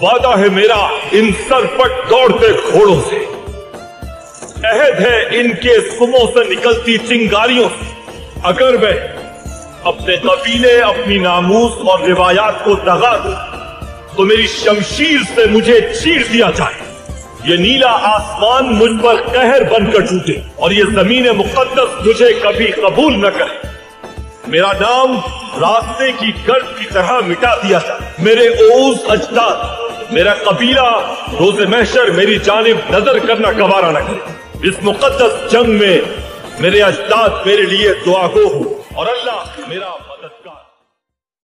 वादा है मेरा इन सरपट दौड़ते घोड़ों से, अहद है इनके सुमों से निकलती चिंगारियों से। अगर मैं अपने कबीले, अपनी नामूस और रिवायात को दगा दूं तो मेरी शमशीर से मुझे चीर दिया जाए। ये नीला आसमान मुझ पर कहर बनकर टूटे और ये जमीन मुकद्दस मुझे कभी कबूल न करे। मेरा नाम रास्ते की गर्द की तरह मिटा दिया जाए। मेरे ओज अजदाद, मेरा कबीला रोज़े महशर मेरी जानिब नजर करना गवारा न करे। इस मुकद्दस जंग में मेरे अजदाद मेरे लिए दुआगो हो और अल्लाह